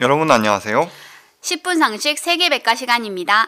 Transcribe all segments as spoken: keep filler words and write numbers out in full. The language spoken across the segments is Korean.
여러분 안녕하세요. 십 분 상식 세계백과 시간입니다.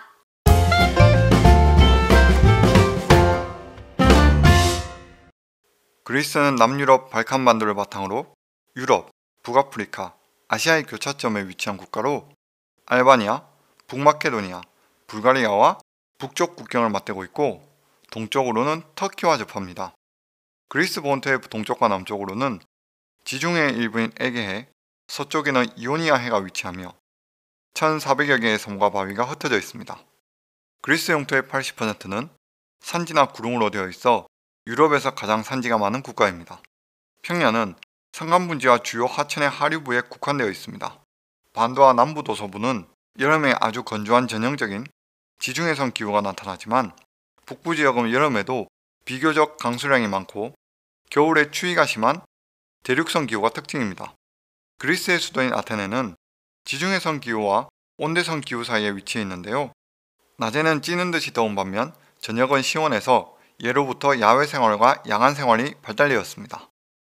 그리스는 남유럽 발칸반도를 바탕으로 유럽, 북아프리카, 아시아의 교차점에 위치한 국가로 알바니아, 북마케도니아, 불가리아와 북쪽 국경을 맞대고 있고 동쪽으로는 터키와 접합니다. 그리스 본토의 동쪽과 남쪽으로는 지중해 일부인 에게해, 서쪽에는 이오니아 해가 위치하며 천사백여 개의 섬과 바위가 흩어져 있습니다. 그리스 영토의 팔십 퍼센트는 산지나 구릉으로 되어 있어 유럽에서 가장 산지가 많은 국가입니다. 평야는 산간분지와 주요 하천의 하류부에 국한되어 있습니다. 반도와 남부도서부는 여름에 아주 건조한 전형적인 지중해성 기후가 나타나지만 북부 지역은 여름에도 비교적 강수량이 많고 겨울에 추위가 심한 대륙성 기후가 특징입니다. 그리스의 수도인 아테네는 지중해성 기후와 온대성 기후 사이에 위치해 있는데요. 낮에는 찌는 듯이 더운 반면 저녁은 시원해서 예로부터 야외 생활과 야간 생활이 발달되었습니다.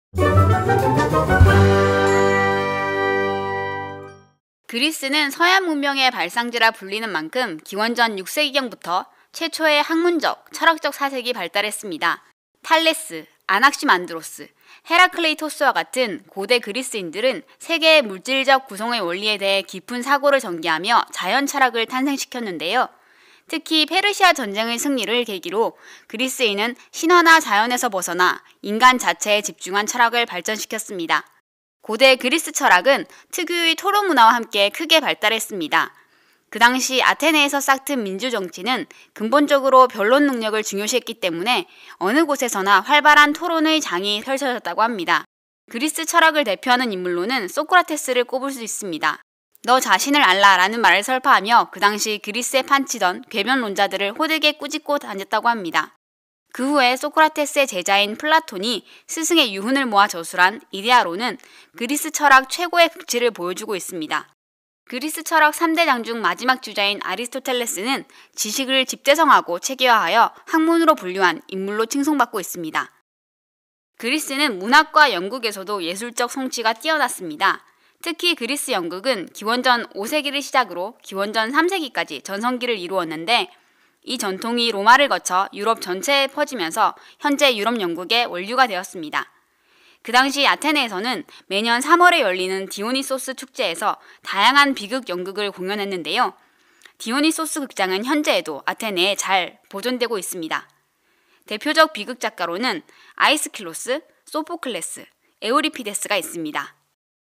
그리스는 서양 문명의 발상지라 불리는 만큼 기원전 육 세기경부터 최초의 학문적, 철학적 사색이 발달했습니다. 탈레스, 아낙시만드로스, 헤라클레이토스와 같은 고대 그리스인들은 세계의 물질적 구성의 원리에 대해 깊은 사고를 전개하며 자연 철학을 탄생시켰는데요. 특히 페르시아 전쟁의 승리를 계기로 그리스인은 신화나 자연에서 벗어나 인간 자체에 집중한 철학을 발전시켰습니다. 고대 그리스 철학은 특유의 토론 문화와 함께 크게 발달했습니다. 그 당시 아테네에서 싹튼 민주정치는 근본적으로 변론 능력을 중요시했기 때문에 어느 곳에서나 활발한 토론의 장이 펼쳐졌다고 합니다. 그리스 철학을 대표하는 인물로는 소크라테스를 꼽을 수 있습니다. 너 자신을 알라 라는 말을 설파하며 그 당시 그리스에 판치던 궤변론자들을 호되게 꾸짖고 다녔다고 합니다. 그 후에 소크라테스의 제자인 플라톤이 스승의 유훈을 모아 저술한 이데아론은 그리스 철학 최고의 극치를 보여주고 있습니다. 그리스 철학 삼 대장 중 마지막 주자인 아리스토텔레스는 지식을 집대성하고 체계화하여 학문으로 분류한 인물로 칭송받고 있습니다. 그리스는 문학과 연극에서도 예술적 성취가 뛰어났습니다. 특히 그리스 연극은 기원전 오 세기를 시작으로 기원전 삼 세기까지 전성기를 이루었는데 이 전통이 로마를 거쳐 유럽 전체에 퍼지면서 현재 유럽 연극의 원류가 되었습니다. 그 당시 아테네에서는 매년 삼월에 열리는 디오니소스 축제에서 다양한 비극 연극을 공연했는데요. 디오니소스 극장은 현재에도 아테네에 잘 보존되고 있습니다. 대표적 비극 작가로는 아이스킬로스, 소포클레스, 에우리피데스가 있습니다.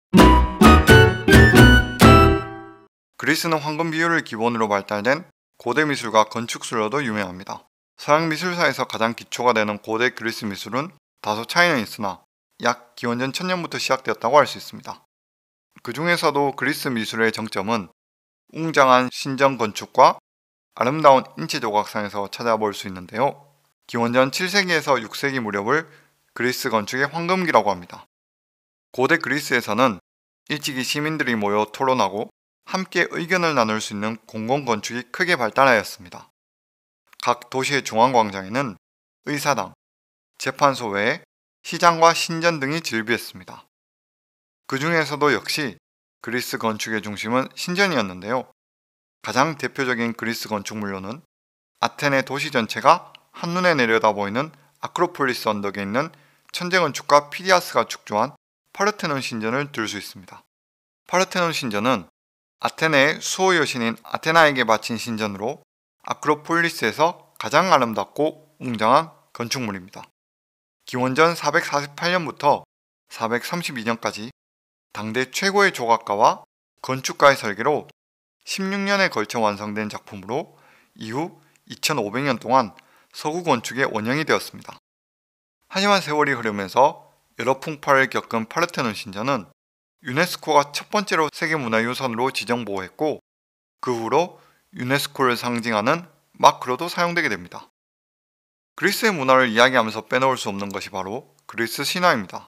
그리스는 황금 비율을 기본으로 발달된 고대 미술과 건축술로도 유명합니다. 서양 미술사에서 가장 기초가 되는 고대 그리스 미술은 다소 차이는 있으나 약 기원전 천년부터 시작되었다고 할 수 있습니다. 그 중에서도 그리스 미술의 정점은 웅장한 신전 건축과 아름다운 인체 조각상에서 찾아볼 수 있는데요. 기원전 칠 세기에서 육 세기 무렵을 그리스 건축의 황금기라고 합니다. 고대 그리스에서는 일찍이 시민들이 모여 토론하고 함께 의견을 나눌 수 있는 공공건축이 크게 발달하였습니다. 각 도시의 중앙광장에는 의사당, 재판소 외에 시장과 신전 등이 즐비했습니다. 그 중에서도 역시 그리스 건축의 중심은 신전이었는데요. 가장 대표적인 그리스 건축물로는 아테네 도시 전체가 한눈에 내려다 보이는 아크로폴리스 언덕에 있는 천재건축가 피디아스가 축조한 파르테논 신전을 들 수 있습니다. 파르테논 신전은 아테네의 수호 여신인 아테나에게 바친 신전으로 아크로폴리스에서 가장 아름답고 웅장한 건축물입니다. 기원전 사백사십팔 년부터 사백삼십이 년까지 당대 최고의 조각가와 건축가의 설계로 십육 년에 걸쳐 완성된 작품으로 이후 이천오백 년 동안 서구 건축의 원형이 되었습니다. 하지만 세월이 흐르면서 여러 풍파를 겪은 파르테논 신전은 유네스코가 첫 번째로 세계문화유산으로 지정보호했고 그 후로 유네스코를 상징하는 마크로도 사용되게 됩니다. 그리스의 문화를 이야기하면서 빼놓을 수 없는 것이 바로 그리스 신화입니다.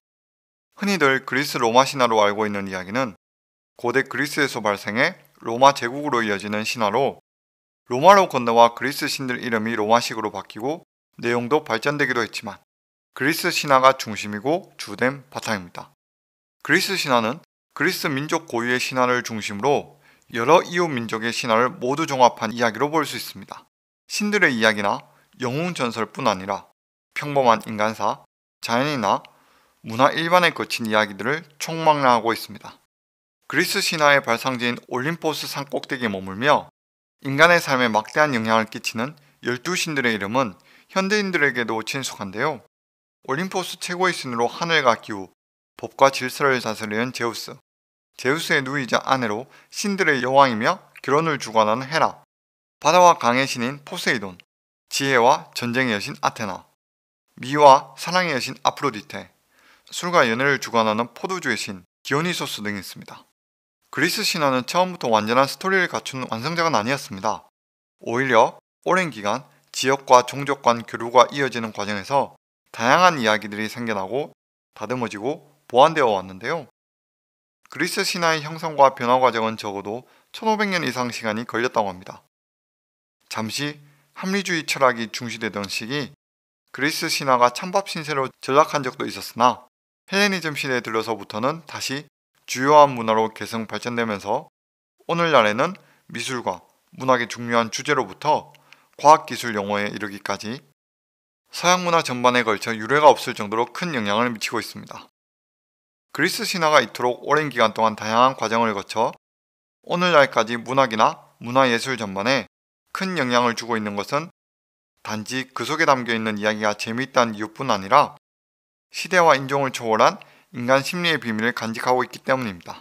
흔히들 그리스 로마 신화로 알고 있는 이야기는 고대 그리스에서 발생해 로마 제국으로 이어지는 신화로 로마로 건너와 그리스 신들 이름이 로마식으로 바뀌고 내용도 발전되기도 했지만 그리스 신화가 중심이고 주된 바탕입니다. 그리스 신화는 그리스 민족 고유의 신화를 중심으로 여러 이웃 민족의 신화를 모두 종합한 이야기로 볼 수 있습니다. 신들의 이야기나 영웅 전설뿐 아니라 평범한 인간사, 자연이나 문화 일반에 거친 이야기들을 총망라하고 있습니다. 그리스 신화의 발상지인 올림포스 산 꼭대기에 머물며 인간의 삶에 막대한 영향을 끼치는 열두 신들의 이름은 현대인들에게도 친숙한데요. 올림포스 최고의 신으로 하늘과 기후, 법과 질서를 다스리는 제우스, 제우스의 누이자 아내로 신들의 여왕이며 결혼을 주관하는 헤라, 바다와 강의 신인 포세이돈, 지혜와 전쟁의 여신 아테나, 미와 사랑의 여신 아프로디테, 술과 연애를 주관하는 포도주의 신 디오니소스 등이 있습니다. 그리스 신화는 처음부터 완전한 스토리를 갖춘 완성작은 아니었습니다. 오히려 오랜 기간 지역과 종족 간 교류가 이어지는 과정에서 다양한 이야기들이 생겨나고 다듬어지고 보완되어 왔는데요. 그리스 신화의 형성과 변화 과정은 적어도 천오백 년 이상 시간이 걸렸다고 합니다. 잠시 합리주의 철학이 중시되던 시기 그리스 신화가 찬밥 신세로 전락한 적도 있었으나 헬레니즘 시대에 들러서부터는 다시 주요한 문화로 계승 발전되면서 오늘날에는 미술과 문학의 중요한 주제로부터 과학기술 용어에 이르기까지 서양 문화 전반에 걸쳐 유례가 없을 정도로 큰 영향을 미치고 있습니다. 그리스 신화가 이토록 오랜 기간 동안 다양한 과정을 거쳐 오늘날까지 문학이나 문화예술 전반에 큰 영향을 주고 있는 것은 단지 그 속에 담겨있는 이야기가 재미있다는 이유뿐 아니라 시대와 인종을 초월한 인간 심리의 비밀을 간직하고 있기 때문입니다.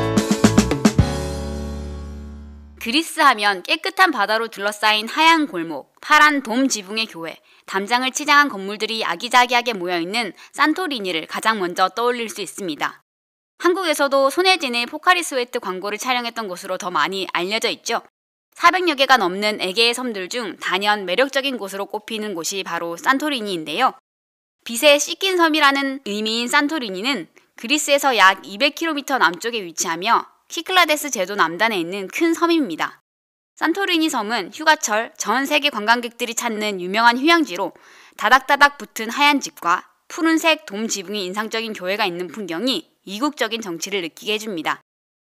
그리스 하면 깨끗한 바다로 둘러싸인 하얀 골목, 파란 돔 지붕의 교회, 담장을 치장한 건물들이 아기자기하게 모여있는 산토리니를 가장 먼저 떠올릴 수 있습니다. 한국에서도 손예진의 포카리 스웨트 광고를 촬영했던 곳으로 더 많이 알려져 있죠. 사백여 개가 넘는 에게의 섬들 중 단연 매력적인 곳으로 꼽히는 곳이 바로 산토리니인데요. 빛에 씻긴 섬이라는 의미인 산토리니는 그리스에서 약 이백 킬로미터 남쪽에 위치하며 키클라데스 제도 남단에 있는 큰 섬입니다. 산토리니 섬은 휴가철 전 세계 관광객들이 찾는 유명한 휴양지로 다닥다닥 붙은 하얀 집과 푸른색 돔 지붕이 인상적인 교회가 있는 풍경이 이국적인 정취를 느끼게 해줍니다.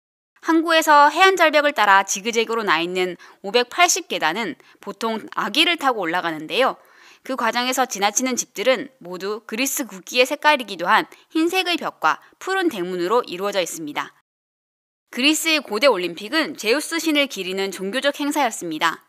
항구에서 해안 절벽을 따라 지그재그로 나 있는 오백팔십 계단은 보통 아기를 타고 올라가는데요. 그 과정에서 지나치는 집들은 모두 그리스 국기의 색깔이기도 한 흰색의 벽과 푸른 대문으로 이루어져 있습니다. 그리스의 고대 올림픽은 제우스 신을 기리는 종교적 행사였습니다.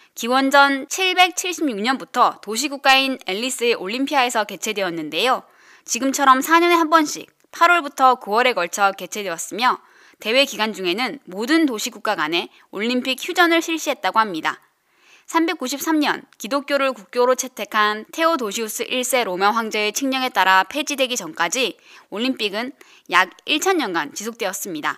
기원전 칠백칠십육 년부터 도시국가인 앨리스의 올림피아에서 개최되었는데요. 지금처럼 사 년에 한 번씩 팔월부터 구월에 걸쳐 개최되었으며 대회 기간 중에는 모든 도시국가 간에 올림픽 휴전을 실시했다고 합니다. 삼백구십삼 년 기독교를 국교로 채택한 테오도시우스 일 세 로마 황제의 칙령에 따라 폐지되기 전까지 올림픽은 약 천 년간 지속되었습니다.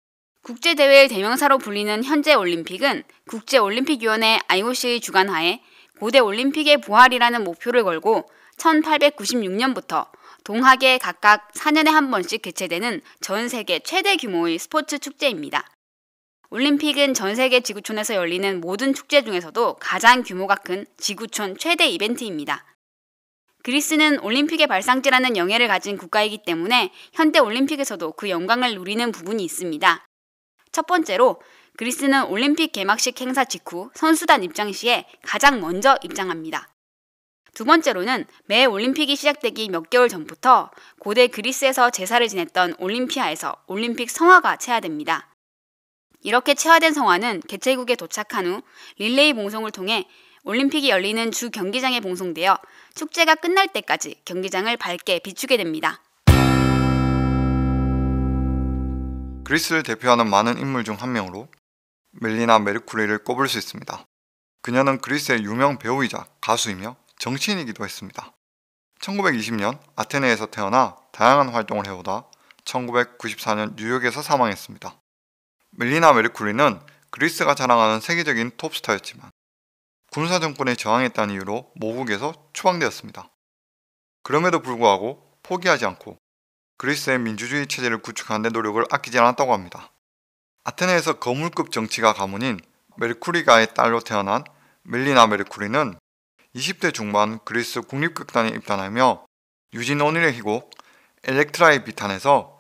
국제대회의 대명사로 불리는 현재 올림픽은 국제올림픽위원회 아이오씨의 주관하에 고대 올림픽의 부활이라는 목표를 걸고 천팔백구십육 년부터 동학에 각각 사 년에 한 번씩 개최되는 전 세계 최대 규모의 스포츠 축제입니다. 올림픽은 전 세계 지구촌에서 열리는 모든 축제 중에서도 가장 규모가 큰 지구촌 최대 이벤트입니다. 그리스는 올림픽의 발상지라는 영예를 가진 국가이기 때문에 현대 올림픽에서도 그 영광을 누리는 부분이 있습니다. 첫 번째로 그리스는 올림픽 개막식 행사 직후 선수단 입장 시에 가장 먼저 입장합니다. 두 번째로는 매 올림픽이 시작되기 몇 개월 전부터 고대 그리스에서 제사를 지냈던 올림피아에서 올림픽 성화가 체화됩니다. 이렇게 체화된 성화는 개최국에 도착한 후 릴레이 봉송을 통해 올림픽이 열리는 주 경기장에 봉송되어 축제가 끝날 때까지 경기장을 밝게 비추게 됩니다. 그리스를 대표하는 많은 인물 중 한 명으로 멜리나 메르쿠리를 꼽을 수 있습니다. 그녀는 그리스의 유명 배우이자 가수이며 정치인이기도 했습니다. 천구백이십 년 아테네에서 태어나 다양한 활동을 해오다 천구백구십사 년 뉴욕에서 사망했습니다. 멜리나 메르쿠리는 그리스가 자랑하는 세계적인 톱스타였지만 군사 정권에 저항했다는 이유로 모국에서 추방되었습니다. 그럼에도 불구하고 포기하지 않고 그리스의 민주주의 체제를 구축하는 데 노력을 아끼지 않았다고 합니다. 아테네에서 거물급 정치가 가문인 메르쿠리가의 딸로 태어난 멜리나 메르쿠리는 이십 대 중반 그리스 국립극단에 입단하며 유진 오닐의 희곡 엘렉트라의 비탄에서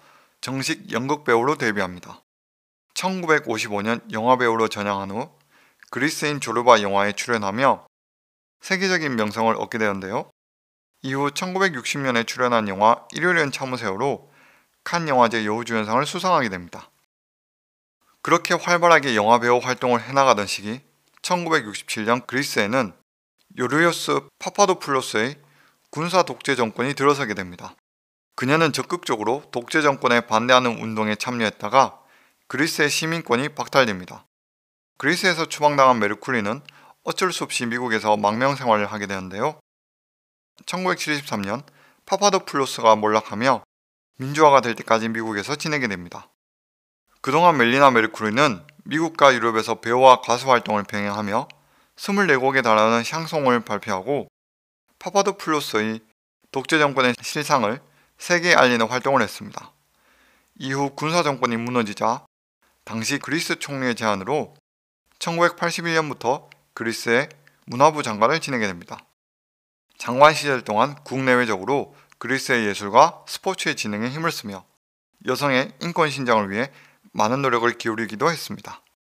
정식 연극 배우로 데뷔합니다. 천구백오십오 년 영화배우로 전향한 후 그리스인 조르바 영화에 출연하며 세계적인 명성을 얻게 되었는데요. 이후 천구백육십 년에 출연한 영화 일요일은 참으세요로 칸 영화제 여우주연상을 수상하게 됩니다. 그렇게 활발하게 영화배우 활동을 해나가던 시기 천구백육십칠 년 그리스에는 요르요스 파파도플로스의 군사 독재 정권이 들어서게 됩니다. 그녀는 적극적으로 독재 정권에 반대하는 운동에 참여했다가 그리스의 시민권이 박탈됩니다. 그리스에서 추방당한 메르쿠리는 어쩔 수 없이 미국에서 망명 생활을 하게 되는데요. 천구백칠십삼 년 파파도플로스가 몰락하며 민주화가 될 때까지 미국에서 지내게 됩니다. 그동안 멜리나 메르쿠리는 미국과 유럽에서 배우와 가수 활동을 병행하며 이십사 곡에 달하는 샹송을 발표하고 파파도플로스의 독재 정권의 실상을 세계에 알리는 활동을 했습니다. 이후 군사 정권이 무너지자 당시 그리스 총리의 제안으로 천구백팔십일 년부터 그리스의 문화부 장관을 지내게 됩니다. 장관 시절 동안 국내외적으로 그리스의 예술과 스포츠의 진흥에 힘을 쓰며 여성의 인권 신장을 위해 많은 노력을 기울이기도 했습니다.